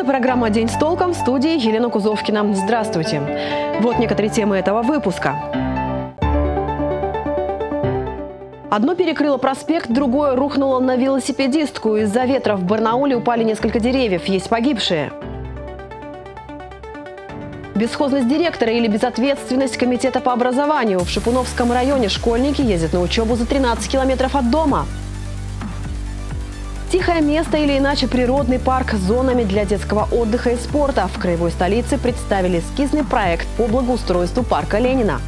программа «День с толком», в студии Елена Кузовкина. Здравствуйте. Вот некоторые темы этого выпуска. Одно перекрыло проспект, другое рухнуло на велосипедистку. Из-за ветра в Барнауле упали несколько деревьев, есть погибшие. Бесхозность директора или безответственность комитета по образованию. В Шипуновском районе школьники ездят на учебу за 13 километров от дома. Тихое место или иначе природный парк с зонами для детского отдыха и спорта. В краевой столице представили эскизный проект по благоустройству парка Ленина.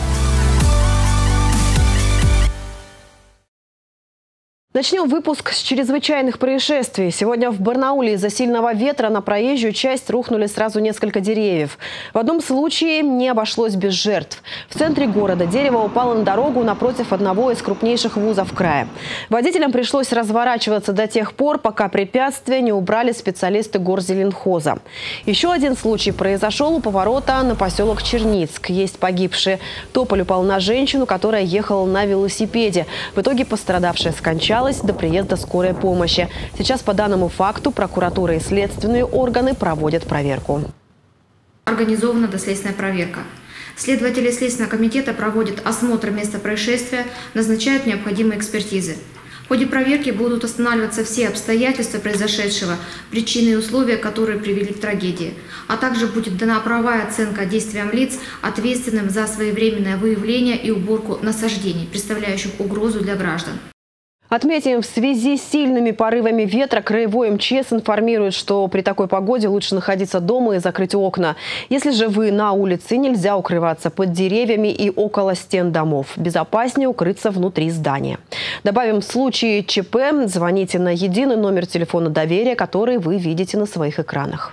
Начнем выпуск с чрезвычайных происшествий. Сегодня в Барнауле из-за сильного ветра на проезжую часть рухнули сразу несколько деревьев. В одном случае не обошлось без жертв. В центре города дерево упало на дорогу напротив одного из крупнейших вузов края. Водителям пришлось разворачиваться до тех пор, пока препятствия не убрали специалисты горзеленхоза. Еще один случай произошел у поворота на поселок Черницк. Есть погибшие. Тополь упал на женщину, которая ехала на велосипеде. В итоге пострадавшая скончалась до приезда скорой помощи. Сейчас по данному факту прокуратура и следственные органы проводят проверку. Организована доследственная проверка. Следователи Следственного комитета проводят осмотр места происшествия, назначают необходимые экспертизы. В ходе проверки будут устанавливаться все обстоятельства произошедшего, причины и условия, которые привели к трагедии. А также будет дана правовая оценка действиям лиц, ответственным за своевременное выявление и уборку насаждений, представляющих угрозу для граждан. Отметим, в связи с сильными порывами ветра краевой МЧС информирует, что при такой погоде лучше находиться дома и закрыть окна. Если же вы на улице, нельзя укрываться под деревьями и около стен домов. Безопаснее укрыться внутри здания. Добавим, в случае ЧП звоните на единый номер телефона доверия, который вы видите на своих экранах.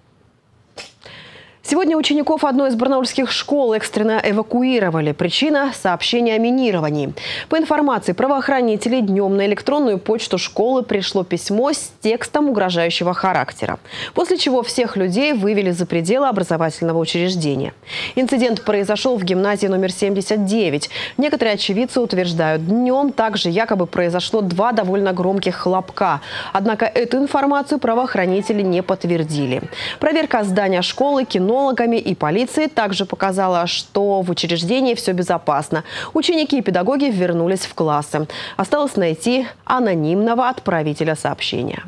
Сегодня учеников одной из барнаульских школ экстренно эвакуировали. Причина – сообщение о минировании. По информации правоохранителей, днем на электронную почту школы пришло письмо с текстом угрожающего характера. После чего всех людей вывели за пределы образовательного учреждения. Инцидент произошел в гимназии номер 79. Некоторые очевидцы утверждают, днем также якобы произошло 2 довольно громких хлопка. Однако эту информацию правоохранители не подтвердили. Проверка здания школы, кинологами и полицией также показала, что в учреждении все безопасно. Ученики и педагоги вернулись в классы. Осталось найти анонимного отправителя сообщения.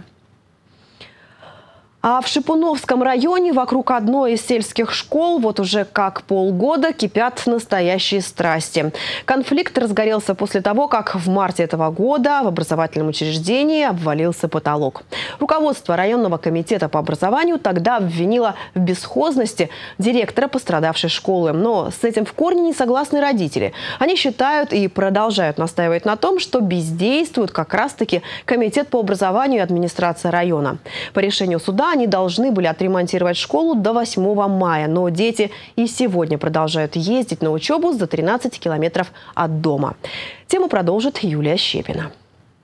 А в Шипуновском районе вокруг одной из сельских школ вот уже как полгода кипят настоящие страсти. Конфликт разгорелся после того, как в марте этого года в образовательном учреждении обвалился потолок. Руководство районного комитета по образованию тогда обвинило в бесхозности директора пострадавшей школы. Но с этим в корне не согласны родители. Они считают и продолжают настаивать на том, что бездействует как раз-таки комитет по образованию и администрация района. По решению суда они должны были отремонтировать школу до 8 мая, но дети и сегодня продолжают ездить на учебу за 13 километров от дома. Тему продолжит Юлия Щепина.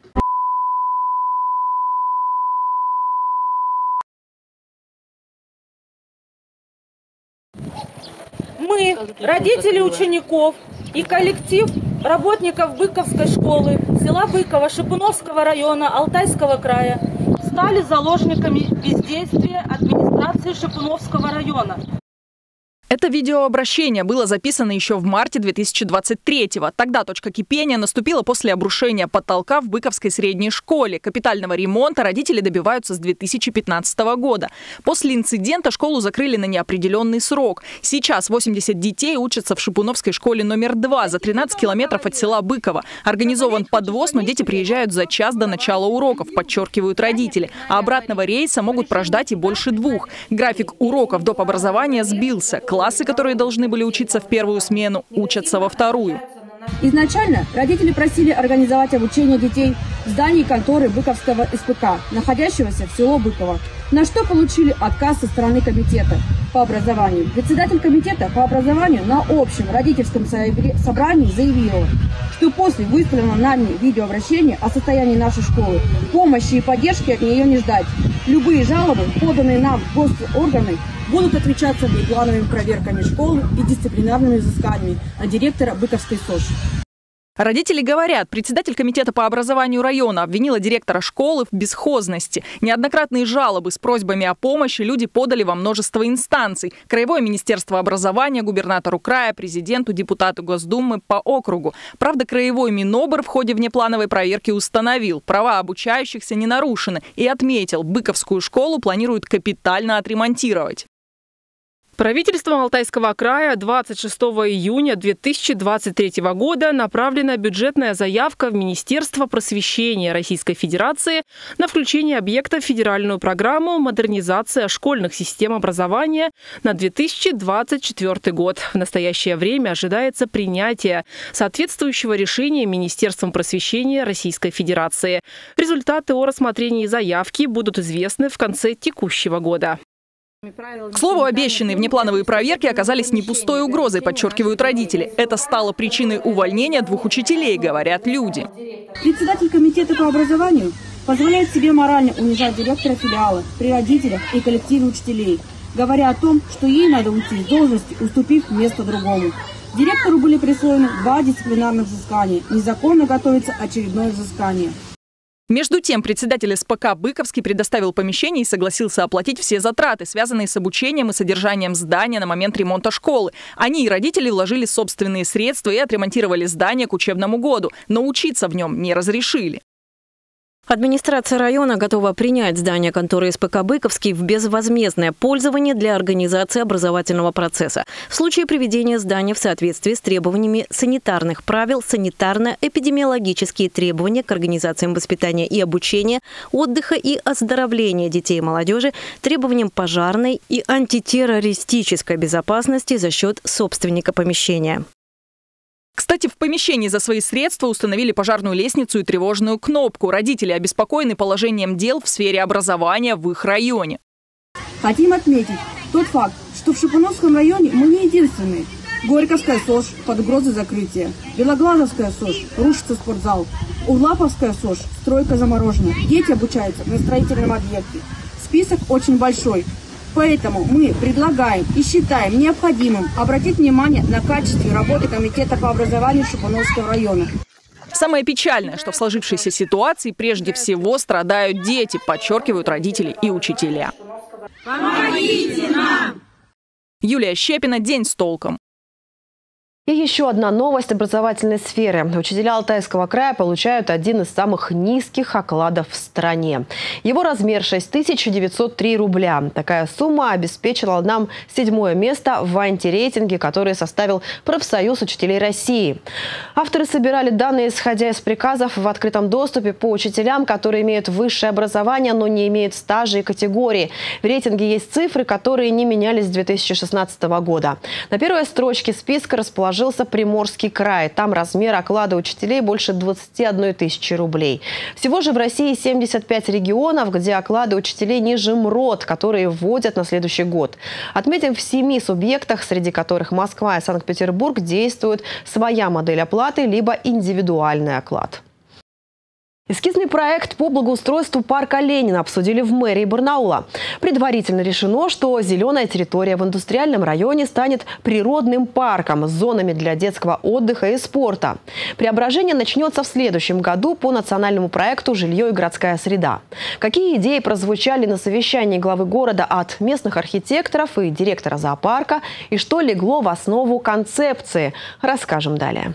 Мы, родители учеников и коллектив работников Быковской школы села Быково Шипуновского района Алтайского края стали заложниками бездействия администрации Шипуновского района. Это видеообращение было записано еще в марте 2023-го. Тогда точка кипения наступила после обрушения потолка в Быковской средней школе. Капитального ремонта родители добиваются с 2015 года. После инцидента школу закрыли на неопределенный срок. Сейчас 80 детей учатся в Шипуновской школе номер 2 за 13 километров от села Быково. Организован подвоз, но дети приезжают за час до начала уроков, подчеркивают родители. А обратного рейса могут прождать и больше 2. График уроков доп. Образования сбился. Классы, которые должны были учиться в первую смену, учатся во вторую. Изначально родители просили организовать обучение детей в здании конторы Быковского СПК, находящегося в село Быково, на что получили отказ со стороны комитета по образованию. Председатель комитета по образованию на общем родительском собрании заявила, что после выставленного нами видеообращения о состоянии нашей школы помощи и поддержки от нее не ждать. Любые жалобы, поданные нам в госорганы, будут отвечаться внеплановыми проверками школы и дисциплинарными взысканиями на директора Быковской СОЖ. Родители говорят, председатель комитета по образованию района обвинила директора школы в бесхозности. Неоднократные жалобы с просьбами о помощи люди подали во множество инстанций. Краевое министерство образования, губернатору края, президенту, депутату Госдумы по округу. Правда, краевой Минобр в ходе внеплановой проверки установил, права обучающихся не нарушены и отметил, Быковскую школу планируют капитально отремонтировать. Правительством Алтайского края 26 июня 2023 года направлена бюджетная заявка в Министерство просвещения Российской Федерации на включение объекта в федеральную программу «Модернизация школьных систем образования» на 2024 год. В настоящее время ожидается принятие соответствующего решения Министерством просвещения Российской Федерации. Результаты о рассмотрении заявки будут известны в конце текущего года. К слову, обещанные внеплановые проверки оказались не пустой угрозой, подчеркивают родители. Это стало причиной увольнения 2 учителей, говорят люди. Председатель комитета по образованию позволяет себе морально унижать директора филиала при родителях и коллективе учителей, говоря о том, что ей надо уйти с должности, уступив место другому. Директору были присвоены 2 дисциплинарных взыскания. Незаконно готовится очередное взыскание. Между тем, председатель СПК Быковский предоставил помещение и согласился оплатить все затраты, связанные с обучением и содержанием здания на момент ремонта школы. Они и родители вложили собственные средства и отремонтировали здание к учебному году, но учиться в нем не разрешили. Администрация района готова принять здание конторы СПК «Быковский» в безвозмездное пользование для организации образовательного процесса. В случае приведения здания в соответствии с требованиями санитарных правил, санитарно-эпидемиологические требования к организациям воспитания и обучения, отдыха и оздоровления детей и молодежи, требованиям пожарной и антитеррористической безопасности за счет собственника помещения. Кстати, в помещении за свои средства установили пожарную лестницу и тревожную кнопку. Родители обеспокоены положением дел в сфере образования в их районе. Хотим отметить тот факт, что в Шипуновском районе мы не единственные. Горьковская СОЖ под угрозой закрытия. Белоглазовская СОЖ, рушится спортзал. Углаповская СОЖ, стройка заморожена. Дети обучаются на строительном объекте. Список очень большой. Поэтому мы предлагаем и считаем необходимым обратить внимание на качество работы комитета по образованию Шипуновского района. Самое печальное, что в сложившейся ситуации прежде всего страдают дети, подчеркивают родители и учителя. Помогите нам! Юлия Щепина, «День с толком». И еще одна новость образовательной сферы. Учителя Алтайского края получают один из самых низких окладов в стране. Его размер 6903 рубля. Такая сумма обеспечила нам 7-е место в антирейтинге, который составил профсоюз учителей России. Авторы собирали данные, исходя из приказов в открытом доступе по учителям, которые имеют высшее образование, но не имеют стажа и категории. В рейтинге есть цифры, которые не менялись с 2016 года. На первой строчке списка расположился Приморский край. Там размер оклада учителей больше 21 тысячи рублей. Всего же в России 75 регионов, где оклады учителей ниже МРОТ, которые вводят на следующий год. Отметим, в 7 субъектах, среди которых Москва и Санкт-Петербург, действует своя модель оплаты, либо индивидуальный оклад. Эскизный проект по благоустройству парка Ленина обсудили в мэрии Барнаула. Предварительно решено, что зеленая территория в индустриальном районе станет природным парком с зонами для детского отдыха и спорта. Преображение начнется в следующем году по национальному проекту «Жилье и городская среда». Какие идеи прозвучали на совещании главы города от местных архитекторов и директора зоопарка, и что легло в основу концепции, расскажем далее.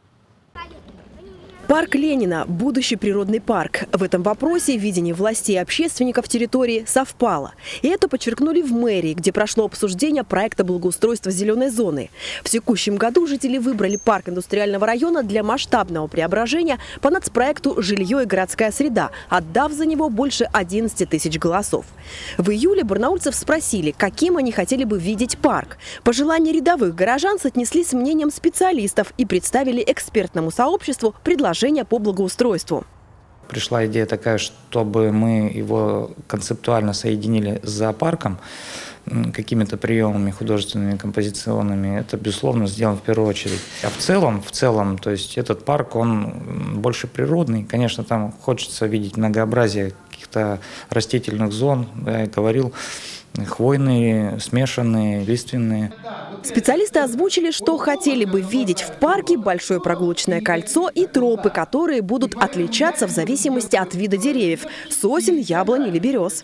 Парк Ленина – будущий природный парк. В этом вопросе видение властей и общественников территории совпало. И это подчеркнули в мэрии, где прошло обсуждение проекта благоустройства зеленой зоны. В текущем году жители выбрали парк индустриального района для масштабного преображения по нацпроекту «Жилье и городская среда», отдав за него больше 11 тысяч голосов. В июле барнаульцев спросили, каким они хотели бы видеть парк. Пожелания рядовых горожан соотнеслись с мнением специалистов и представили экспертному сообществу предложение по благоустройству. Пришла идея такая, чтобы мы его концептуально соединили с зоопарком, какими-то приемами художественными, композиционными. Это, безусловно, сделано в первую очередь. А в целом, то есть этот парк, он больше природный. Конечно, там хочется видеть многообразие каких-то растительных зон, я говорил, хвойные, смешанные, лиственные. Специалисты озвучили, что хотели бы видеть в парке: большое прогулочное кольцо и тропы, которые будут отличаться в зависимости от вида деревьев – сосен, яблонь или берез.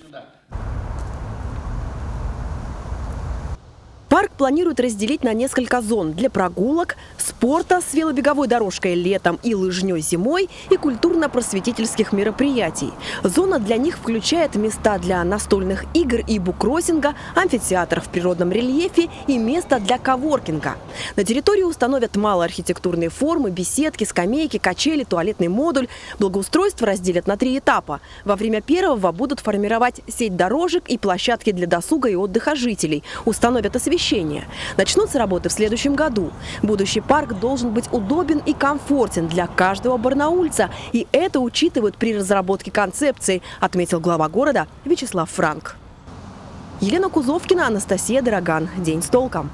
Парк планируют разделить на несколько зон для прогулок, спорта с велобеговой дорожкой летом и лыжней зимой и культурно-просветительских мероприятий. Зона для них включает места для настольных игр и буккроссинга, амфитеатр в природном рельефе и место для коворкинга. На территории установят малоархитектурные формы, беседки, скамейки, качели, туалетный модуль. Благоустройство разделят на 3 этапа. Во время первого будут формировать сеть дорожек и площадки для досуга и отдыха жителей. Установят освещение. Начнутся работы в следующем году. Будущий парк должен быть удобен и комфортен для каждого барнаульца. И это учитывают при разработке концепции, отметил глава города Вячеслав Франк. Елена Кузовкина, Анастасия Дороган. День с толком.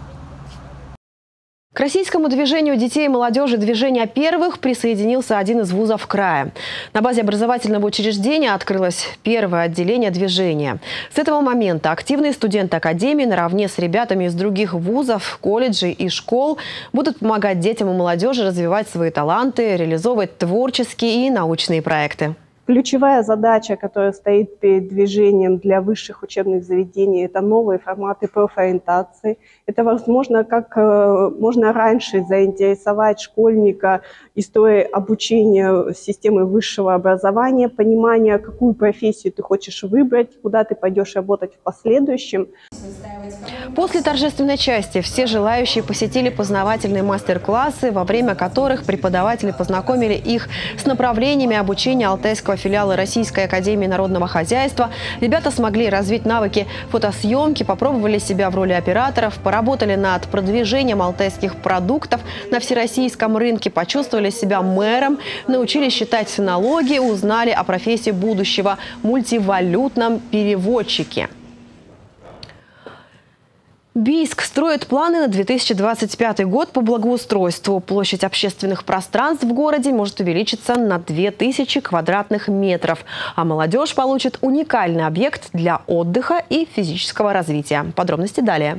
К российскому движению детей и молодежи «Движение первых» присоединился один из вузов края. На базе образовательного учреждения открылось первое отделение движения. С этого момента активные студенты академии наравне с ребятами из других вузов, колледжей и школ будут помогать детям и молодежи развивать свои таланты, реализовывать творческие и научные проекты. Ключевая задача, которая стоит перед движением для высших учебных заведений, это новые форматы профориентации. Это возможно, как можно раньше заинтересовать школьника историей обучения системы высшего образования, понимания, какую профессию ты хочешь выбрать, куда ты пойдешь работать в последующем. После торжественной части все желающие посетили познавательные мастер-классы, во время которых преподаватели познакомили их с направлениями обучения Алтайского филиала Российской академии народного хозяйства. Ребята смогли развить навыки фотосъемки, попробовали себя в роли операторов, поработали над продвижением алтайских продуктов на всероссийском рынке, почувствовали себя мэром, научились считать налоги, узнали о профессии будущего – мультивалютном переводчике. Бийск строит планы на 2025 год по благоустройству. Площадь общественных пространств в городе может увеличиться на 2000 квадратных метров. А молодежь получит уникальный объект для отдыха и физического развития. Подробности далее.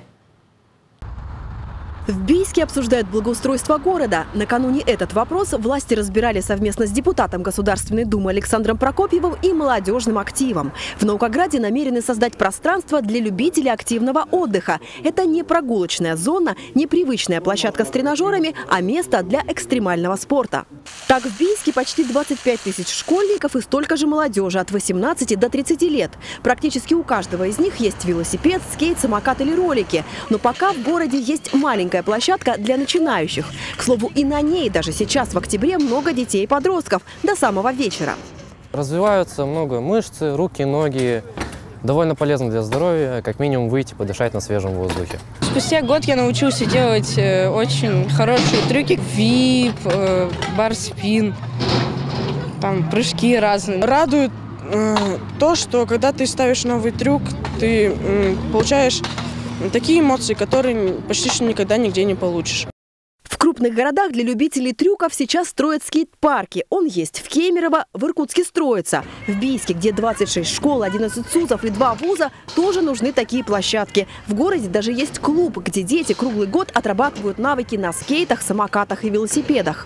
В Бийске обсуждают благоустройство города. Накануне этот вопрос власти разбирали совместно с депутатом Государственной Думы Александром Прокопьевым и молодежным активом. В Наукограде намерены создать пространство для любителей активного отдыха. Это не прогулочная зона, не привычная площадка с тренажерами, а место для экстремального спорта. Так, в Бийске почти 25 тысяч школьников и столько же молодежи от 18 до 30 лет. Практически у каждого из них есть велосипед, скейт, самокат или ролики. Но пока в городе есть маленькая площадка для начинающих. К слову, и на ней даже сейчас в октябре много детей и подростков до самого вечера. Развиваются много мышцы, руки, ноги. Довольно полезно для здоровья, как минимум выйти подышать на свежем воздухе. Спустя год я научился делать очень хорошие трюки. Вип, барспин, там прыжки разные. Радует то, что когда ты ставишь новый трюк, ты получаешь такие эмоции, которые почти что никогда нигде не получишь. В крупных городах для любителей трюков сейчас строят скейт-парки. Он есть в Кемерово, в Иркутске строится. В Бийске, где 26 школ, 11 СУЗов и 2 вуза, тоже нужны такие площадки. В городе даже есть клуб, где дети круглый год отрабатывают навыки на скейтах, самокатах и велосипедах.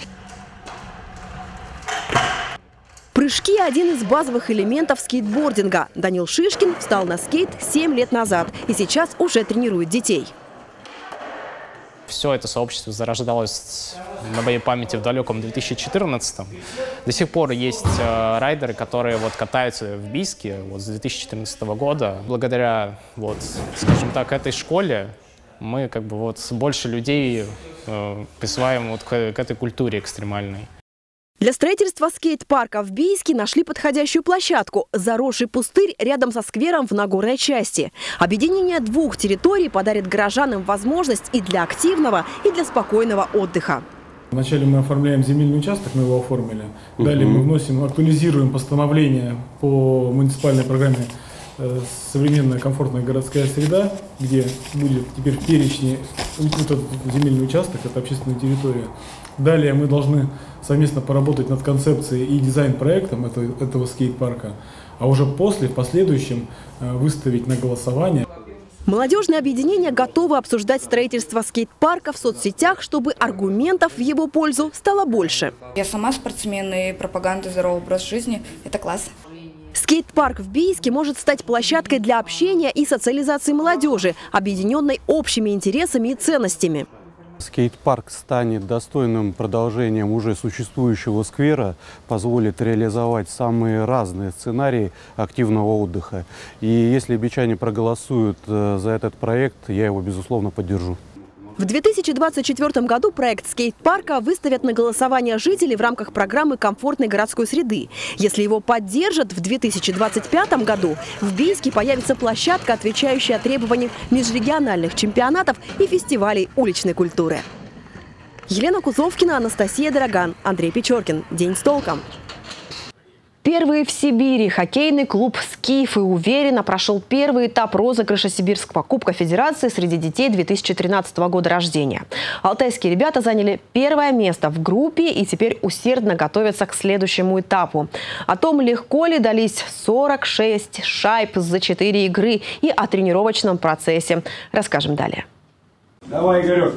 Прыжки – один из базовых элементов скейтбординга. Данил Шишкин встал на скейт 7 лет назад и сейчас уже тренирует детей. Все это сообщество зарождалось на моей памяти в далеком 2014-м. До сих пор есть райдеры, которые катаются в Бийске с 2014 года. Благодаря, скажем так, этой школе мы больше людей присваиваем к этой культуре экстремальной. Для строительства скейт-парка в Бийске нашли подходящую площадку – заросший пустырь рядом со сквером в Нагорной части. Объединение 2 территорий подарит горожанам возможность и для активного, и для спокойного отдыха. Вначале мы оформляем земельный участок, мы его оформили. Далее мы вносим, актуализируем постановление по муниципальной программе «Современная комфортная городская среда», где будет теперь в перечне этот земельный участок, это общественная территория. Далее мы должны совместно поработать над концепцией и дизайн-проектом этого скейт-парка, а уже в последующем выставить на голосование. Молодежное объединение готово обсуждать строительство скейт-парка в соцсетях, чтобы аргументов в его пользу стало больше. Я сама спортсмен, и пропаганда здорового образа жизни – это класс. Скейт-парк в Бийске может стать площадкой для общения и социализации молодежи, объединенной общими интересами и ценностями. Скейт-парк станет достойным продолжением уже существующего сквера, позволит реализовать самые разные сценарии активного отдыха. И если бичане проголосуют за этот проект, я его, безусловно, поддержу. В 2024 году проект скейт-парка выставят на голосование жителей в рамках программы комфортной городской среды. Если его поддержат, в 2025 году в Бийске появится площадка, отвечающая требованиям межрегиональных чемпионатов и фестивалей уличной культуры. Елена Кузовкина, Анастасия Дороган, Андрей Печоркин. День с толком. Первый в Сибири хоккейный клуб «Скифы» уверенно прошел первый этап розыгрыша Сибирского кубка Федерации среди детей 2013 года рождения. Алтайские ребята заняли первое место в группе и теперь усердно готовятся к следующему этапу. О том, легко ли дались 46 шайб за 4 игры и о тренировочном процессе, расскажем далее. Давай, Игорек.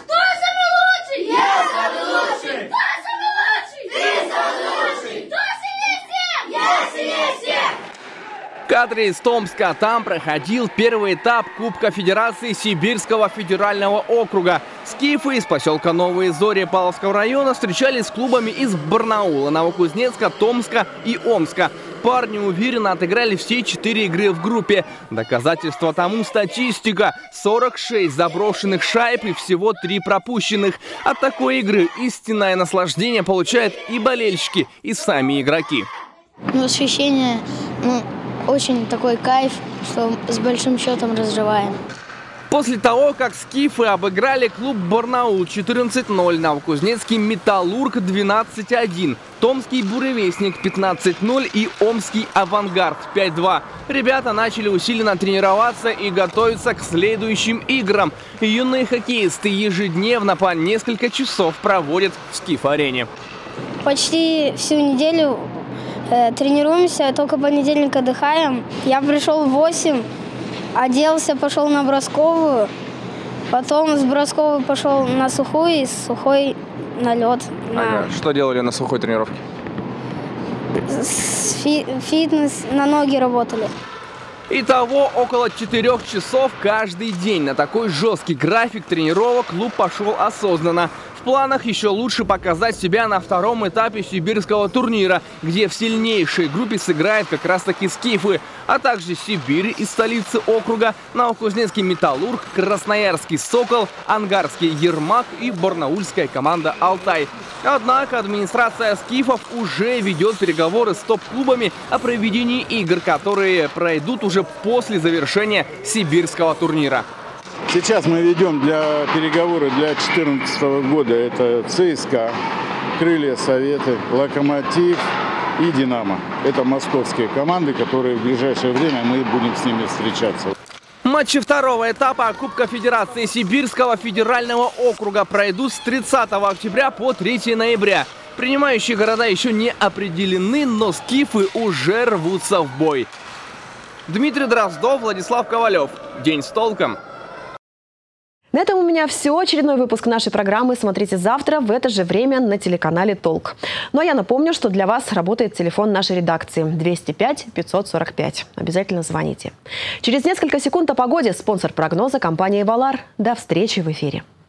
Кадры из Томска. Там проходил первый этап Кубка Федерации Сибирского федерального округа. Скифы из поселка Новые Зори Павловского района встречались с клубами из Барнаула, Новокузнецка, Томска и Омска. Парни уверенно отыграли все 4 игры в группе. Доказательство тому статистика. 46 заброшенных шайб и всего 3 пропущенных. От такой игры истинное наслаждение получают и болельщики, и сами игроки. Ощущение, очень такой кайф, что с большим счетом разрываем. После того, как скифы обыграли клуб «Барнаул» 14-0, Новокузнецкий «Металлург» 12-1, Томский «Буревестник» 15-0 и Омский «Авангард» 5-2. Ребята начали усиленно тренироваться и готовиться к следующим играм. Юные хоккеисты ежедневно по несколько часов проводят в скиф-арене. Почти всю неделю тренируемся, только понедельник отдыхаем. Я пришел в 8, оделся, пошел на бросковую, потом с бросковой пошел на сухую и с сухой на лед. Ага. Что делали на сухой тренировке? Фитнес, на ноги работали. Итого около 4 часов каждый день. На такой жесткий график тренировок клуб пошел осознанно. В планах еще лучше показать себя на втором этапе сибирского турнира, где в сильнейшей группе сыграют как раз таки скифы, а также Сибирь из столицы округа, Новокузнецкий «Металлург», Красноярский «Сокол», Ангарский «Ермак» и барнаульская команда «Алтай». Однако администрация скифов уже ведет переговоры с топ-клубами о проведении игр, которые пройдут уже после завершения сибирского турнира. Сейчас мы ведем переговоры для 2014 года. Это ЦСКА, Крылья Советы, Локомотив и Динамо. Это московские команды, которые в ближайшее время мы будем с ними встречаться. Матчи второго этапа Кубка Федерации Сибирского федерального округа пройдут с 30 октября по 3 ноября. Принимающие города еще не определены, но скифы уже рвутся в бой. Дмитрий Дроздов, Владислав Ковалев. День с толком. На этом у меня все. Очередной выпуск нашей программы смотрите завтра в это же время на телеканале «Толк». Ну а я напомню, что для вас работает телефон нашей редакции 205 545. Обязательно звоните. Через несколько секунд о погоде. Спонсор прогноза — компания «Валар». До встречи в эфире.